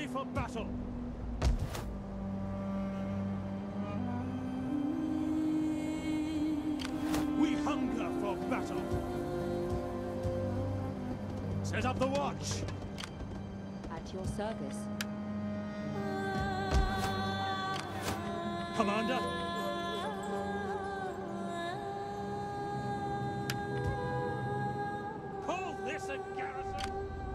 Ready for battle! We hunger for battle! Set up the watch! At your service. Commander! Call this a garrison!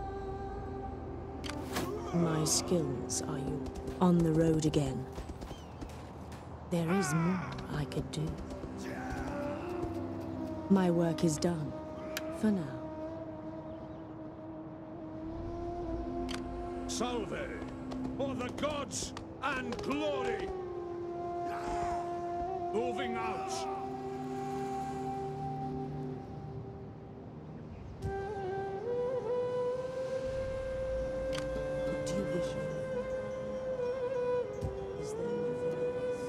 My skills are you on the road again. There is more I could do. My work is done, for now. Salve, for the gods and glory! Moving out! What do you wish for? Is there nothing else?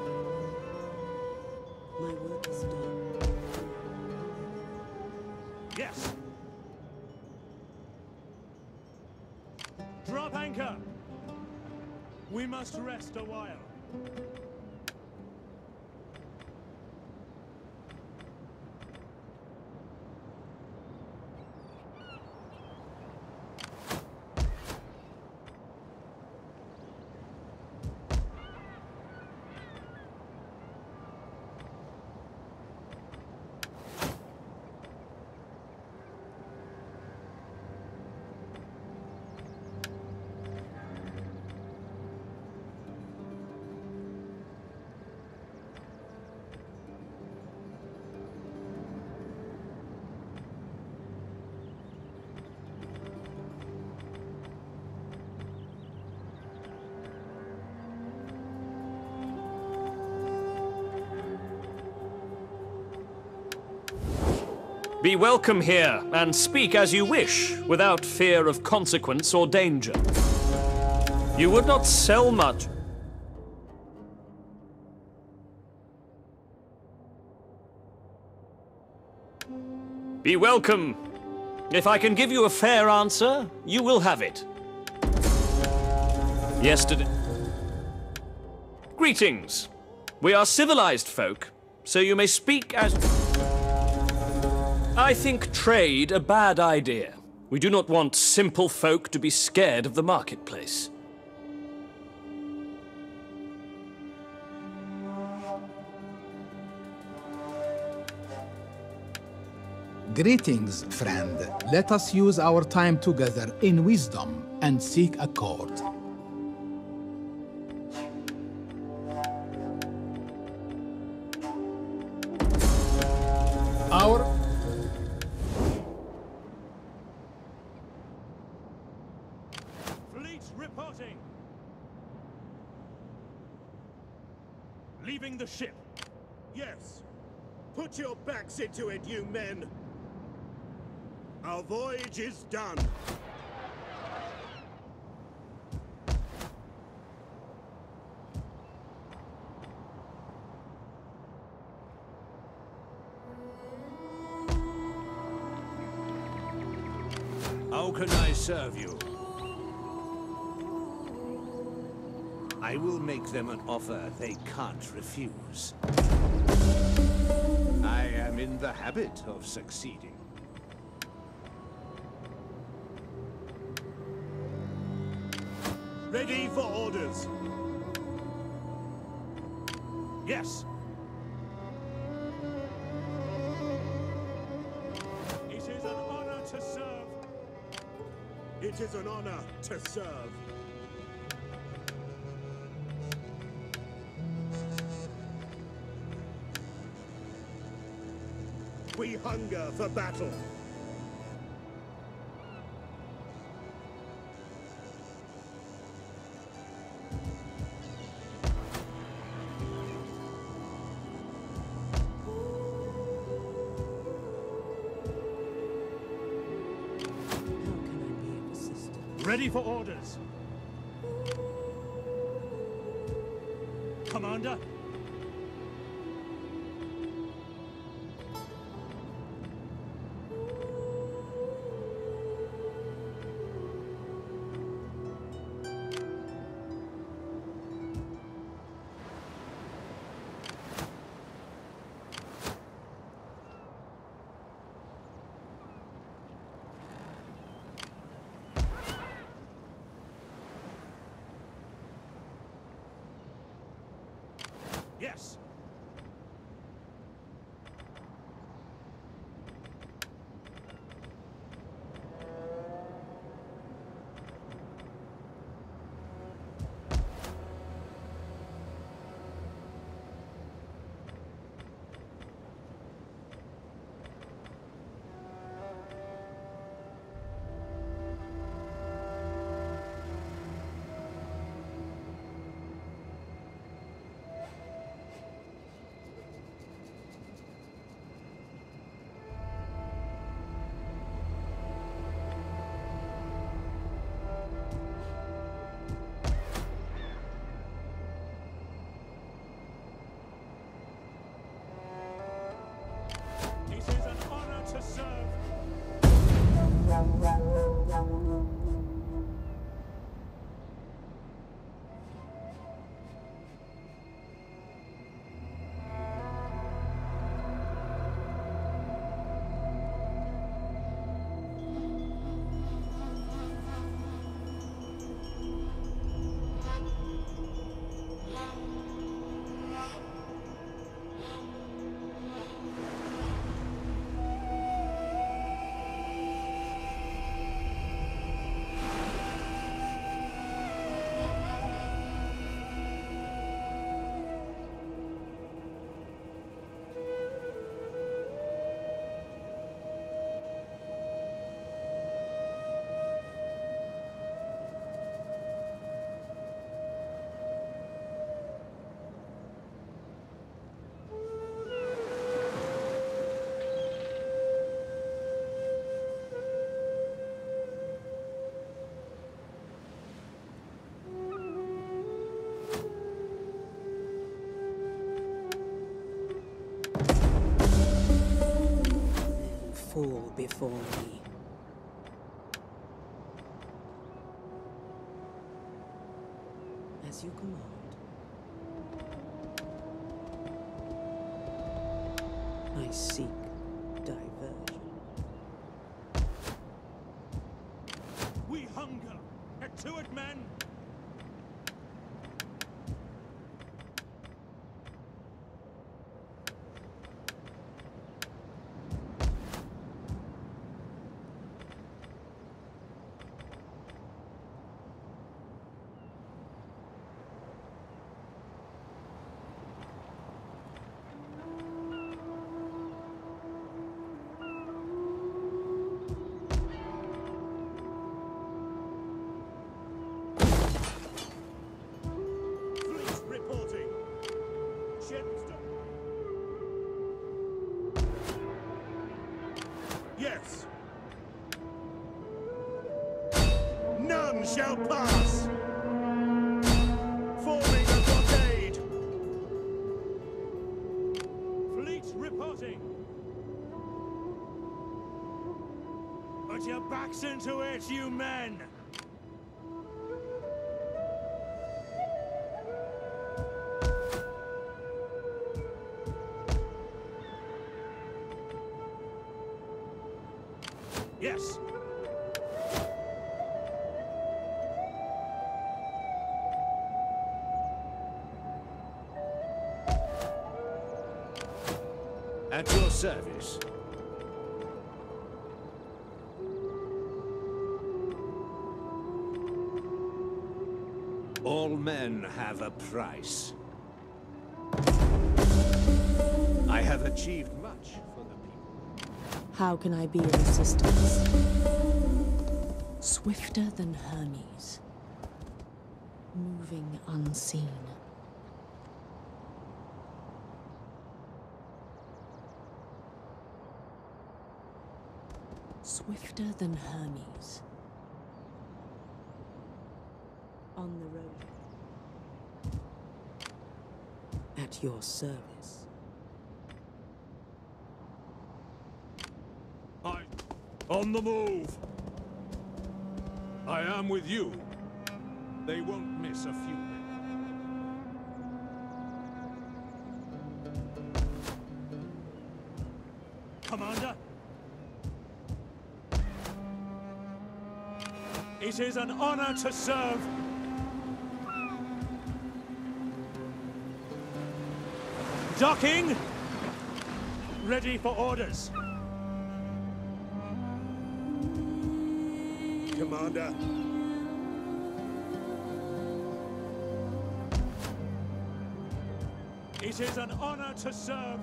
My work is done. Yes! Drop anchor! We must rest a while. Be welcome here, and speak as you wish, without fear of consequence or danger. You would not sell much. Be welcome. If I can give you a fair answer, you will have it. Yesterday... Greetings. We are civilized folk, so you may speak as... I think trade a bad idea. We do not want simple folk to be scared of the marketplace. Greetings, friend. Let us use our time together in wisdom and seek accord. Our... Fleet reporting! Leaving the ship. Yes. Put your backs into it, you men. Our voyage is done. How can I serve you? I will make them an offer they can't refuse. I am in the habit of succeeding. Ready for orders. Yes. It is an honor to serve. It is an honor to serve. We hunger for battle. Ready for orders. Commander? Fall before me. As you command. I seek diversion. We hunger! Get to it, men! Yes. None shall pass. Forming a blockade. Fleet reporting. Put your backs into it, you men. Yes. At your service. All men have a price. I have achieved much for the people. How can I be of assistance? Swifter than Hermes. Moving unseen. Swifter than Hermes. On the road. At your service. On the move! I am with you. They won't miss a few men. Commander? It is an honor to serve. Docking! Ready for orders. Commander. It is an honor to serve.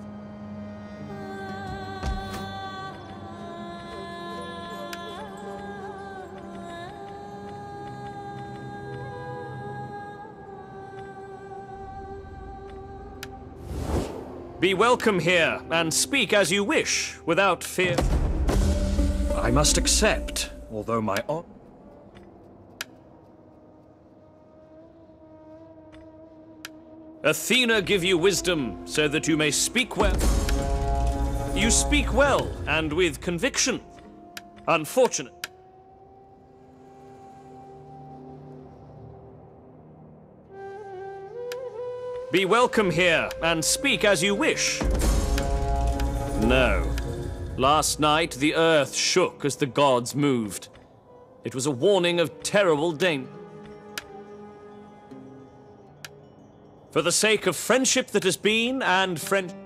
Be welcome here, and speak as you wish, without fear. I must accept, although my honor... Athena give you wisdom, so that you may speak well. You speak well, and with conviction. Unfortunate. Be welcome here, and speak as you wish. No. Last night, the earth shook as the gods moved. It was a warning of terrible danger. For the sake of friendship that has been, and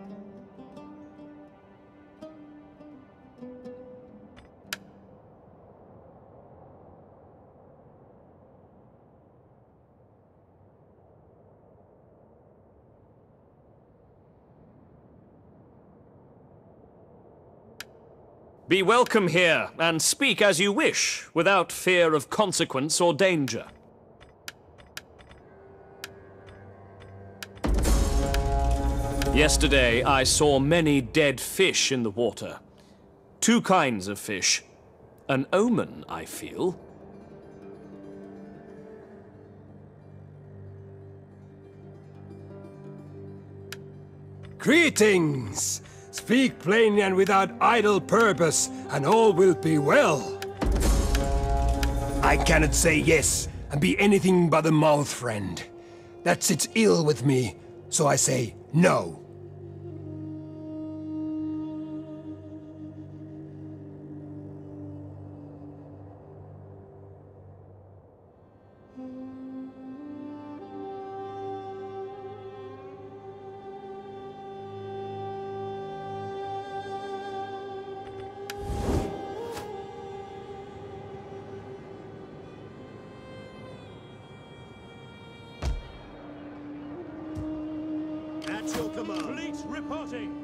Be welcome here, and speak as you wish, without fear of consequence or danger. Yesterday, I saw many dead fish in the water. Two kinds of fish. An omen, I feel. Greetings! Speak plainly and without idle purpose, and all will be well. I cannot say yes and be anything but a mouth friend. That sits ill with me, so I say no. At your command. Fleet reporting.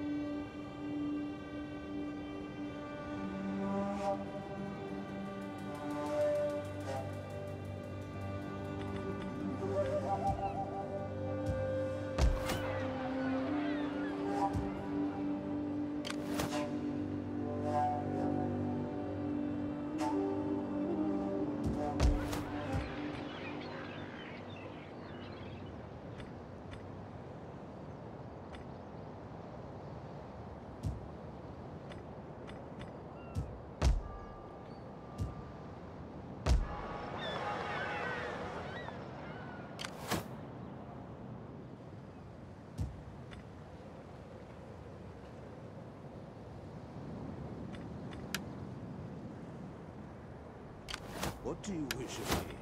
What do you wish of me?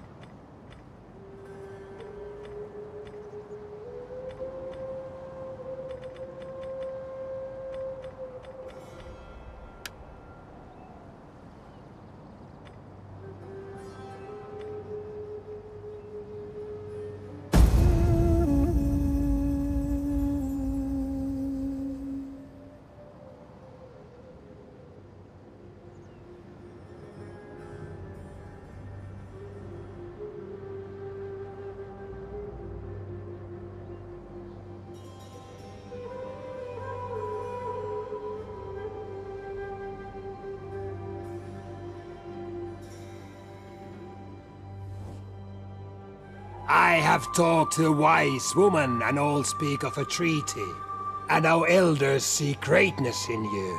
I have talked to the wise woman, and all speak of a treaty, and our elders see greatness in you.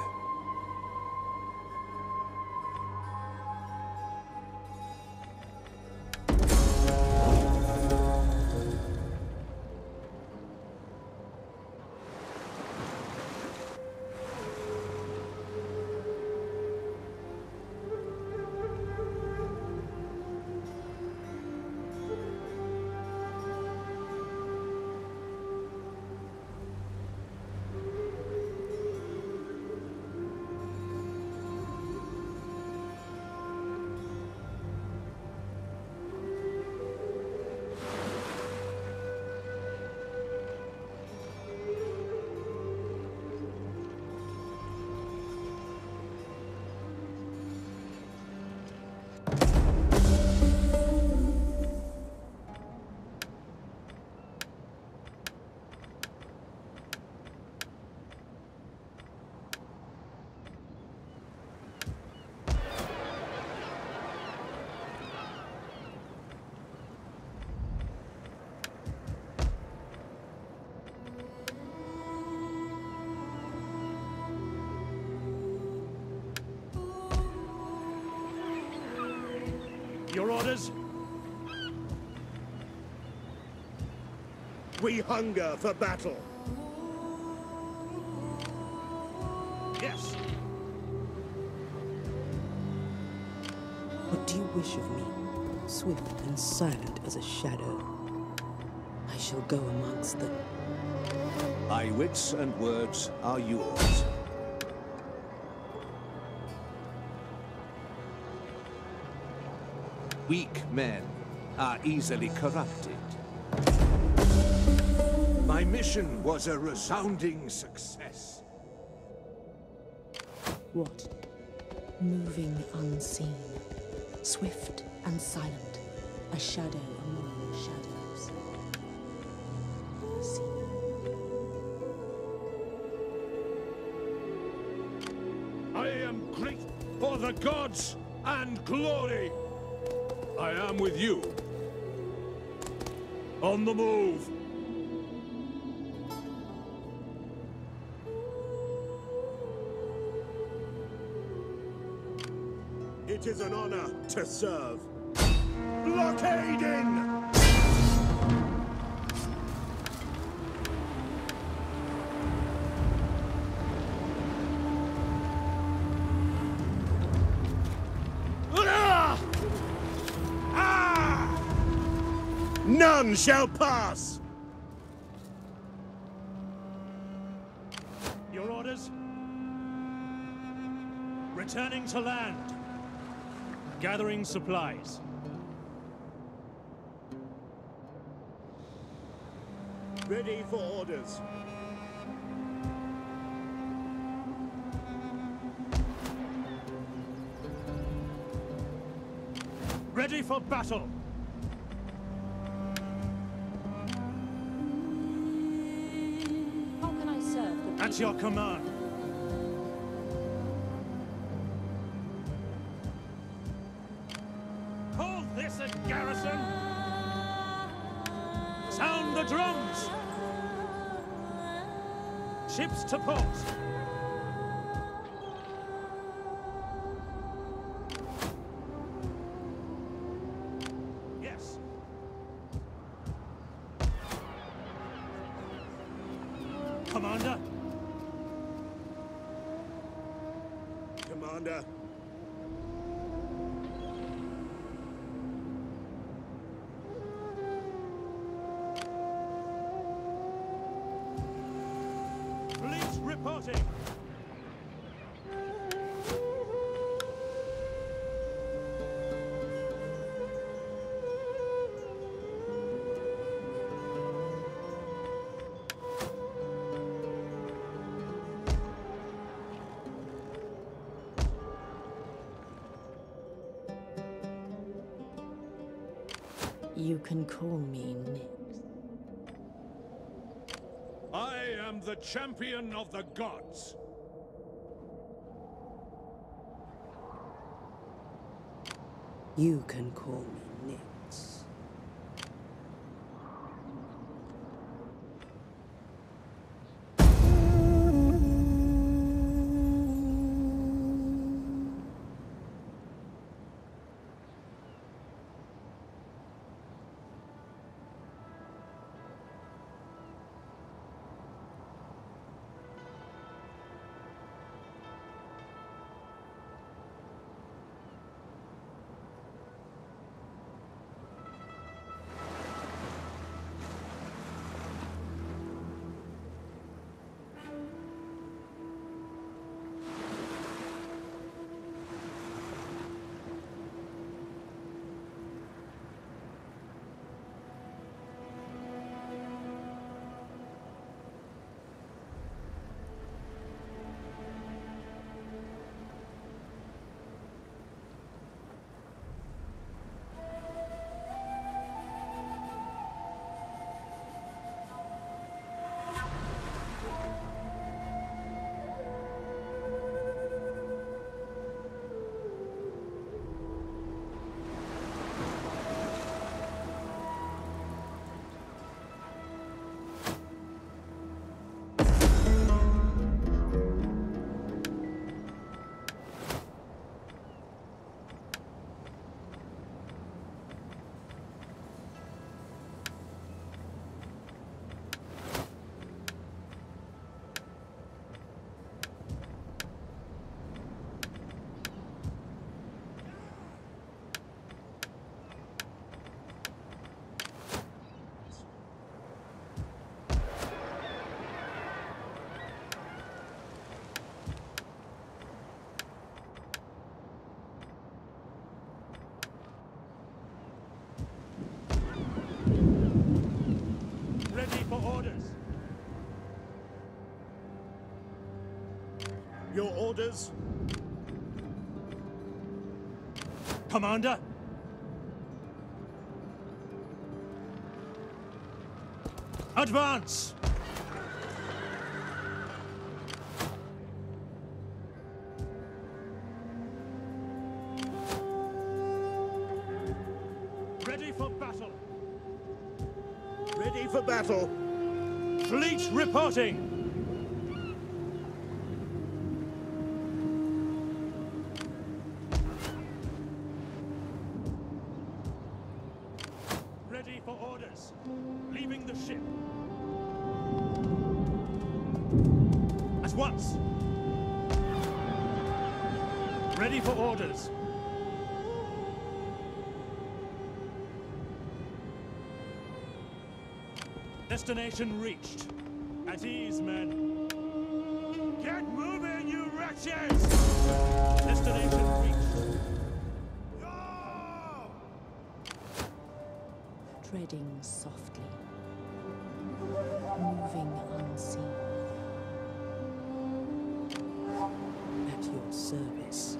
Your orders? We hunger for battle. Yes. What do you wish of me? Swift and silent as a shadow. I shall go amongst them. My wits and words are yours. Weak men are easily corrupted. My mission was a resounding success. What? Moving unseen. Swift and silent. A shadow among the shadows. See. I am great for the gods and glory. I am with you. On the move. It is an honor to serve. Blockading! None shall pass! Your orders? Returning to land. Gathering supplies. Ready for orders. Ready for battle. How can I serve the people? At your command. Hold this a garrison. Sound the drums. Ships to port. Yes. Commander. Commander. Fleet reporting. You can call me Nick. I am the champion of the gods. You can call me Nix. Your orders? Commander? Advance! Ready for battle! Ready for battle. Fleet reporting! Ready for orders. Leaving the ship. At once. Ready for orders. Destination reached. At ease, men. Get moving, you wretches! Destination reached. Go! Treading softly, moving unseen. At your service.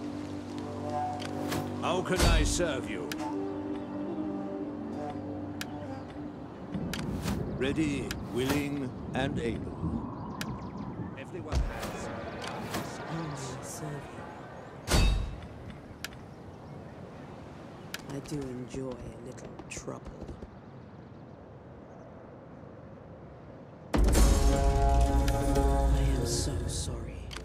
How can I serve you? Ready, willing, and able. Everyone has. Only serve you. I do enjoy a little trouble. I am so sorry.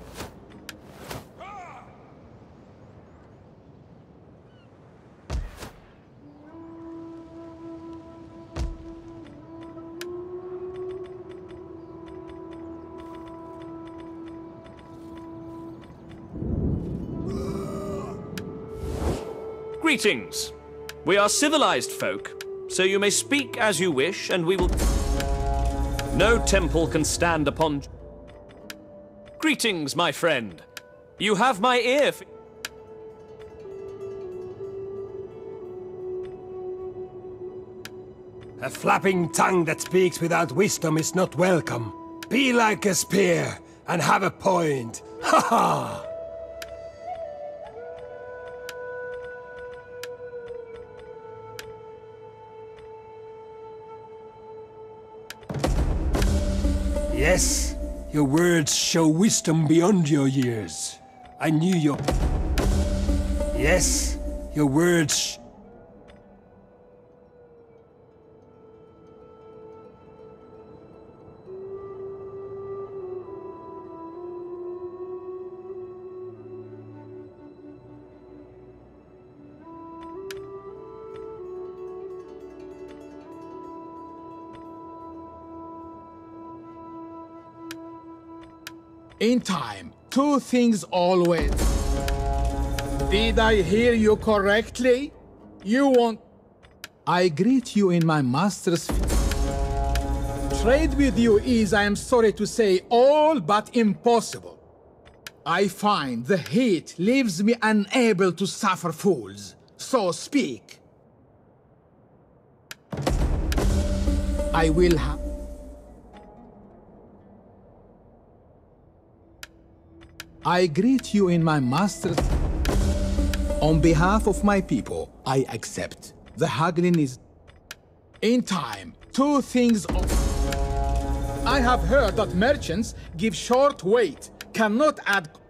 Greetings. We are civilized folk, so you may speak as you wish, and we will... No temple can stand upon... Greetings, my friend. You have my ear for... A flapping tongue that speaks without wisdom is not welcome. Be like a spear and have a point. Ha ha! Yes, your words show wisdom beyond your years. I knew your... Yes, your words... In time, two things always. Did I hear you correctly? You want... I greet you in my master's feet. Trade with you is, I am sorry to say, all but impossible. I find the heat leaves me unable to suffer fools. So speak. I will have... I greet you in my master's... On behalf of my people, I accept. The haggling is... In time, two things... I have heard that merchants give short weight, cannot add...